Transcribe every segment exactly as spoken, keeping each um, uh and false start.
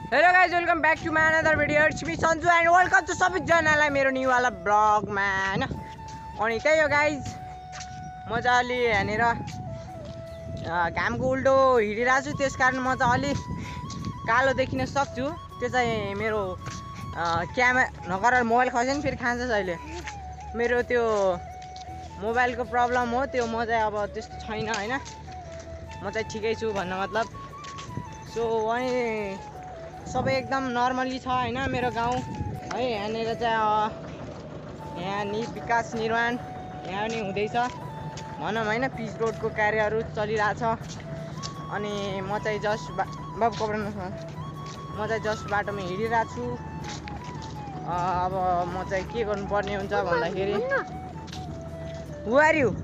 Hello guys, welcome back to my another video. It's me Sanju and welcome to सबैजनालाई मेरो new वाला ब्लगमा हैन। अनि त्यही हो गाइज, म चाहिँ अलि यहाँनिर घामको उल्टो हिँडिरहेको छु, त्यस कारण म चाहिँ अलि कालो देखिन सक्छु। त्यो चाहिँ मेरो क्यामेरा नगर मोबाइल खस्यो नि फेरि खान्छ अहिले। मेरो त्यो मोबाइलको प्रब्लम हो त्यो। म चाहिँ अब त्यस्तो छैन हैन, म चाहिँ ठिकै छु भन्न मतलब। सो अनि सबै एकदम नर्मली छ हैन मेरो गाउँ है। यहाँनिर चाहिँ यहाँ नि विकास निर्माण यहाँ नि हुँदैछ भनौँ हैन। पिच रोडको कार्यहरू चलिरहेछ। अनि म चाहिँ जस्ट बाबु कपडा नसमा म चाहिँ जस्ट बाटोमा हिँडिरहेको छु। अब म चाहिँ के गर्नुपर्ने हुन्छ भन्दाखेरि who are you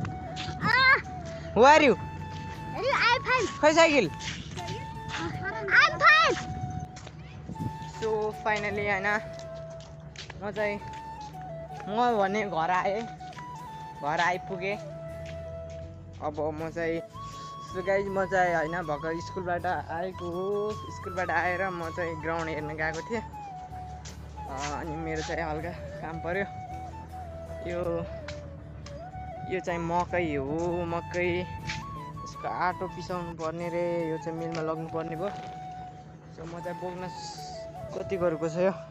who are you खै साइकल। सो फाइनली हैन म चाहिँ म भने घर आएँ, घर आइपुगेँ। अब म चाहिँ सो गाइज म चाहिँ हैन भर्खर स्कुलबाट आएको हो। स्कुलबाट आएर म चाहिँ ग्राउन्ड हेर्न गएको थिएँ। अनि मेरो चाहिँ हल्का काम पर्यो। यो यो चाहिँ मकै हो, मकै यसको आटो पिसाउनु पर्ने रे। यो चाहिँ मिलमा लग्नु पर्ने भयो। सो म चाहिँ बोक्न कति गरेको छ यो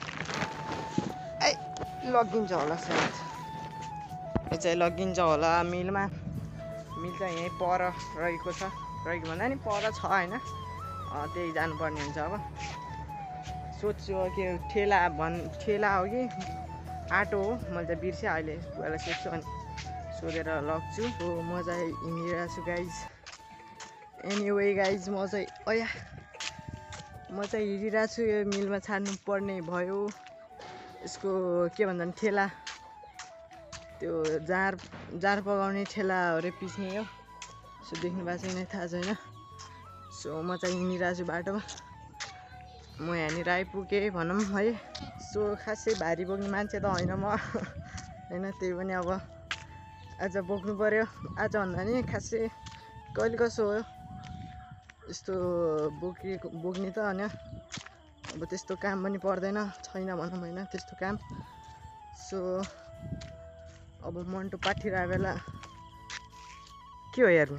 ए लगिन्छ होला सायद। यो चाहिँ लगिन्छ होला मिलमा। मिल चाहिँ यहीँ पर रहेको छ, रहेको भन्दा नि पर छ हैन। त्यही जानुपर्ने हुन्छ। अब सोध्छु के ठेला भन् ठेला हो कि आटो हो, मैले त बिर्सेँ अहिले। गएर सोध्छु अनि सोधेर लग्छु। हो म चाहिँ हिँडिरहेको छु गाइज। एनिवे गाइज म चाहिँ अया म चाहिँ हिँडिरहेको छु। यो मिलमा छाड्नु पर्ने भयो। यसको के भन्छन् ठेला, त्यो जार जार पकाउने ठेलाहरू पिस्ने हो। सो देख्नु भएको छैन थाहा छैन। सो म चाहिँ हिँडिरहेको छु बाटोमा। म यहाँनिर आइपुगेँ भनौँ है। सो खासै भारी बोक्ने मान्छे त होइन म होइन। त्यही पनि अब आज बोक्नु पऱ्यो। आज भन्दा नि खासै कहिले कसो हो यस्तो बोकेको बोक्ने त होइन। अब त्यस्तो काम पनि पर्दैन, छैन भनौँ होइन त्यस्तो काम। सो अब मन्टो पाठिरहेको बेला के हो हेर्नु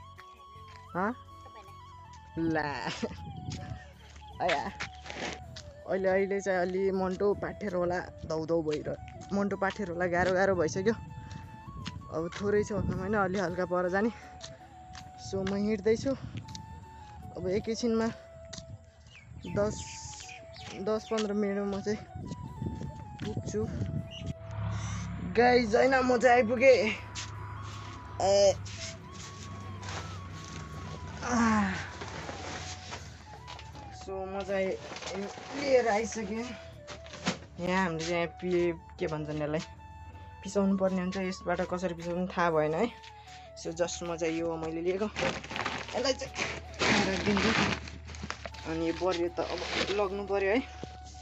ला आया। अहिले अहिले चाहिँ अलि मन्टो पाठेर होला धौधौ भइरह्यो। मन्टो पाठेर होला गाह्रो गाह्रो भइसक्यो। अब थोरै छ भनौँ होइन, अलि हल्का पर जाने। सो म हिँड्दैछु। अब एकैछिनमा दस दस पन्ध्र मिनटमा म चाहिँ पुग्छु गाइज होइन। म चाहिँ आइपुगेँ। ए सो म चाहिँ लिएर आइसकेँ। यहाँ हामीले चाहिँ पिए के भन्छन् यसलाई पिसाउनु पर्ने हुन्छ। यसबाट कसरी पिसाउनु थाहा भएन है। सो जस्ट म चाहिँ यो मैले लिएको यसलाई चाहिँ राखिदिन्छु। अनि यो पर्यो त अब लग्नु पर्यो है।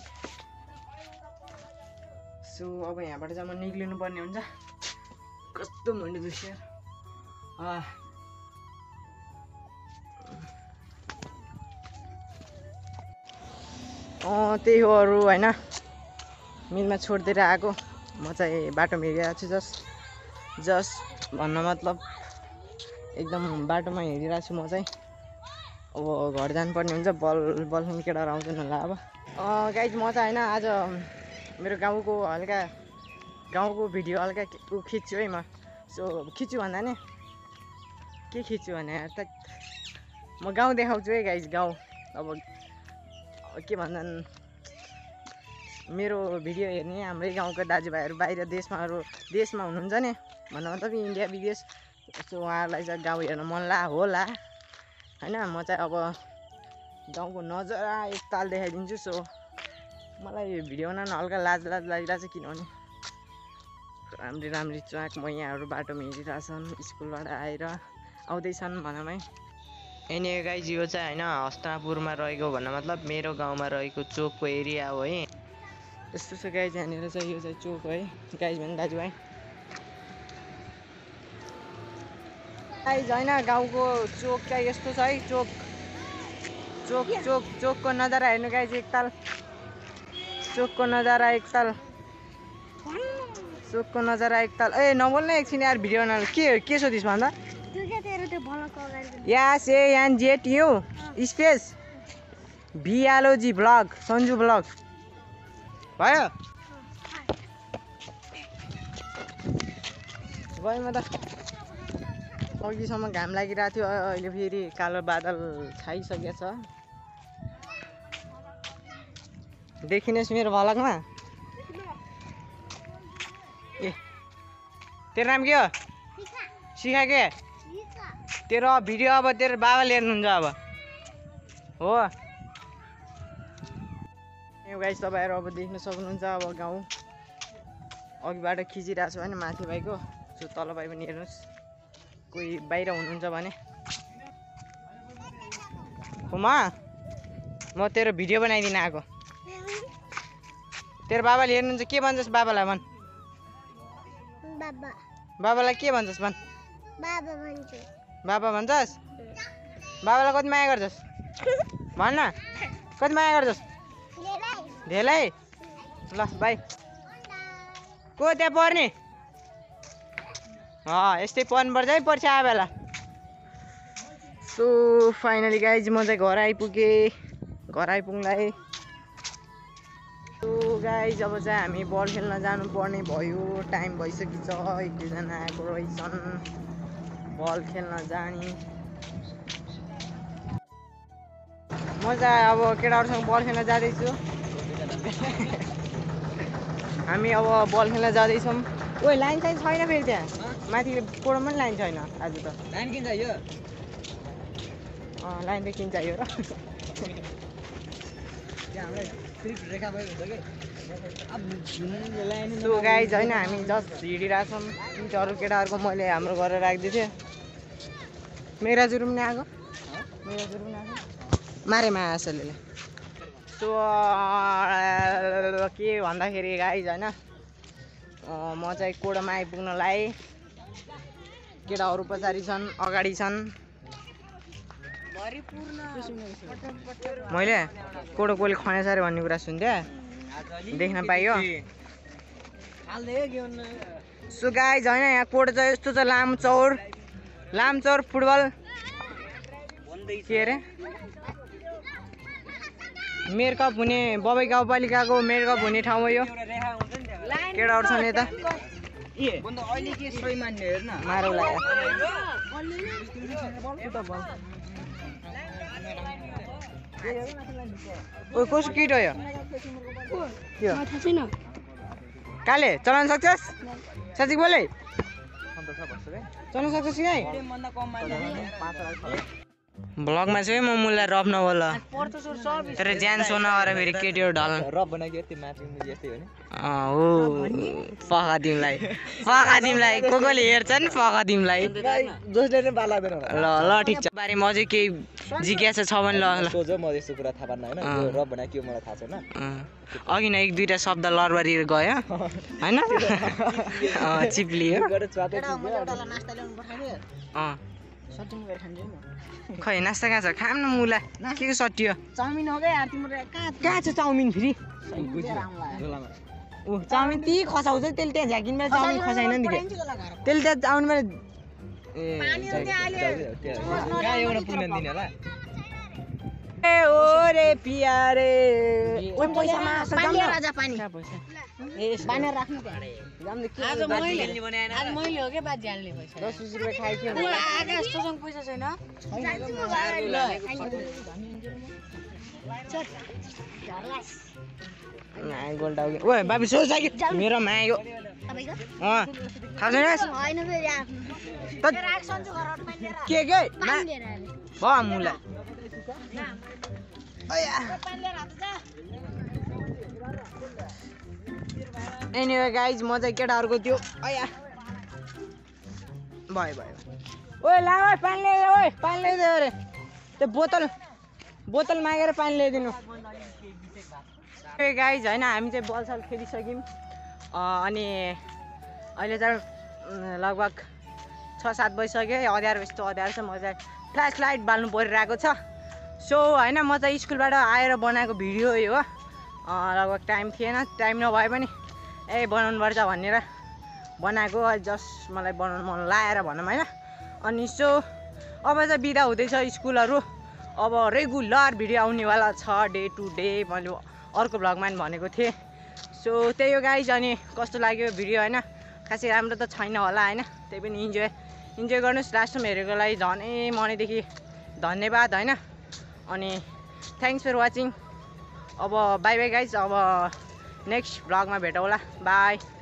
सो अब यहाँबाट चाहिँ म निक्लिनु पर्ने हुन्छ। कस्तो मुन्डो दुख्यो। अँ त्यही हो अरू होइन। मिलमा छोडिदिएर आएको। म चाहिँ बाटोमा हिँडिरहेको छु। जस्ट जस्ट भन्न मतलब एकदम बाटोमा हिँडिरहेको छु म चाहिँ। अब घर जानुपर्ने हुन्छ। बल बलफुन केटाहरू आउँदैन होला अब। गाइज म चाहिँ होइन आज मेरो गाउँको हल्का गाउँको भिडियो हल्का खिच्छु है म। सो खिच्छु भन्दा नि के खिच्छु भने त म गाउँ देखाउँछु है गाइज। गाउँ अब के भन्छन् मेरो भिडियो हेर्ने हाम्रै गाउँको दाजुभाइहरू बाहिर देशमाहरू देशमा हुनुहुन्छ नि भन्दा मतलब इन्डिया विदेश। सो उहाँहरूलाई चाहिँ गाउँ हेर्न मन ला होला होइन। म चाहिँ अब गाउँको नजारा एकताल देखाइदिन्छु। सो मलाई भिडियो बनाउन हल्का लाज लाज लागिरहेको छ, किनभने राम्री राम्री च्वाक मैयाहरू बाटोमा हिँडिरहेछन् स्कुलबाट आएर आउँदैछन् भनौँ है। एनी गाइज यो चाहिँ होइन हस्तापुरमा रहेको भन्न मतलब मेरो गाउँमा रहेको चोकको एरिया हो है। यस्तो छ गाइज यहाँनिर चाहिँ यो चाहिँ चोक हो है गाइज भने दाजुभाइ। गाइज होइन गाउँको चोक चाहिँ यस्तो छ है। चोक चोक चोक चोकको नजारा हेर्नु गाइज एकताल चोकको नजारा एकताल चोकको नजारा एकताल ए नबोल्न एकछिन यार भिडियो बनाउनु के के सोधिस् भन्दा S A N Z U space VLOG vlog Sanju vlog भयो गएँ म त अघिसम्म घाम लागिरहेको थियो अहिले फेरि कालो बादल छाइसकेको छ देखिनुहोस् मेरो भ्लगमा ए तेरो नाम के हो शिखा के तेरो भिडियो अब तेरो बाबाले हेर्नुहुन्छ अब हो गाइस तपाईँहरू अब देख्न सक्नुहुन्छ अब गाउँ अघिबाट खिचिरहेको छु होइन माथि भाइको सो तल भाइ पनि हेर्नुहोस् कोही बाहिर हुनुहुन्छ भने हुमा म तेरो भिडियो बनाइदिन आएको तेरो बाबाले हेर्नुहुन्छ के भन्छस् बाबालाई भन् बाबा बाबालाई के भन्छस् भन् बाबा भन्छु बाबा भन्छस् बाबालाई कति माया गर्छस् भन्न कति माया गर्छस् धेरै ल भाइ को त्यहाँ पर्ने अँ यस्तै पर्नुपर्छ है पर्छ आए बेला सो फाइनली गाइज म चाहिँ घर आइपुगेँ घर आइपुग्लाई सो गाइज अब चाहिँ हामी बल खेल्न जानुपर्ने भयो टाइम भइसकेछ एक दुईजना आएको रहेछन् बल खेल्न जाने म चाहिँ अब केटाहरूसँग बल खेल्न जाँदैछु हामी अब बल खेल्न जाँदैछौँ ओ लाइन साइन छैन फेरि त्यहाँ माथि कोडमा पनि लाइन छैन आज त लाइन किन चाहियो अँ लाइन त किन चाहियो र सो गाइज होइन हामी जस्ट हिँडिरहेछौँ अरू केटाहरूको मैले हाम्रो गरेर राखिदिएको थिएँ मेराजुरु पनि आएको मेराजुरु पनि आएको मारे मा असलले सो के भन्दाखेरि गाइज होइन म चाहिँ कोडोमा आइपुग्नलाई केटाहरू पछाडि छन् अगाडि छन् मैले कोडो कोले खनेछ अरे भन्ने कुरा सुन्थेँ देख्न पाइयो सो गाइज होइन यहाँ कोड चाहिँ यस्तो छ लामो चौर लामो चौर फुटबल के अरे मेयर कप हुने बबाई गाउँपालिकाको मेयर कप हुने ठाउँ हो यो केटाहरू छन् यता मारौ लाग्यो ओ कसो किट हो यो काले चलाउन सक्छस् साँच्ची बोले चलाउन सक्छस् कि ब्लगमा चाहिँ म मुलाई रफ नबोल तर ज्यान सो नगर फेरि केटीहरू ढल रफ बनाइदियो त्यो माथि जस्तै हो नि हो फका तिमीलाई फका तिमीलाई को कोले हेर्छन् फका तिमीलाई जसले नै बाला लाग्दैन ल ल ठिक छ बारेमा अझै केही जिज्ञासा छ भने ल ल सोझ म यस्तो कुरा थाहा पान्न हैन यो रफ बनाइ के मलाई थाहा छैन अघि न एक दुईटा शब्द लरबरी गयो हैन चिप्लियो अँ खै नास्ता कहाँ छ खाम न मुला के को सटियो चाउमिन हो क्या यार तिम्रो कहाँ छ चाउमिन फेरि ओ चाउमिन ती खसाउँछ त्यसले त्यहाँ झ्याकिनमा चाउमिन खसाइन नि त्यसले त्यहाँ चाउमिनमा ए कहाँ एउटा पुग्न दिने होला ए ओरे पियारे ओ पैसामा पानी राजा पानी पैसा ए बानेर राख्नु पर्यो आज मैले आज मैले हो के बात जान्ने पैसा दस बीस रुपैयाँ खाइ के आकाश तसँग पैसा छैन नाइ गोल्ड आउ ओए बाबी सो जागी मेरो माया हो तपाईको अ थाहा छैन हैन फेरि आफ्नो राख सन्जु घरबाट पानी लिएर के के पानी लिएर भ मुला अया पानी लिएर हात जा एनीवे गाइज म चाहिँ केटाहरूको त्यो अया भयो भयो ओए ला ओए पानी ल्याइदे ओए पानी ल्याइदे अरे त्यो बोतल बोतल मागेर पानी ल्याइदिनु ए गाइज होइन हामी चाहिँ बल सल खेलिसक्यौँ अनि अहिले चाहिँ लगभग छ सात बजिसक्यो अँध्यारो यस्तो अँध्यारो छ म चाहिँ फ्ल्यास लाइट बाल्नु परिरहेको छ सो होइन म चाहिँ स्कुलबाट आएर बनाएको भिडियो यो हो लगभग टाइम थिएन टाइम नभए पनि ए बनाउनु पर्छ भनेर बनाएको जस्ट मलाई बनाउनु मन लाएर भनौँ होइन अनि सो अब चाहिँ बिदा हुँदैछ स्कुलहरू अब रेगुलर भिडियो आउनेवाला छ डे टु डे मैले अर्को भ्लगमा पनि भनेको थिएँ सो त्यही हो गाइज अनि कस्तो लाग्यो भिडियो होइन खासै राम्रो त छैन होला होइन त्यही पनि इन्जोय इन्जोय गर्नुहोस् लास्टसम्म हेरेको लागि झनै मनैदेखि धन्यवाद होइन अनि थ्याङ्क्स फर वाचिङ अब बाई बाई गाइज अब नेक्स्ट भ्लगमा भेटौँला बाई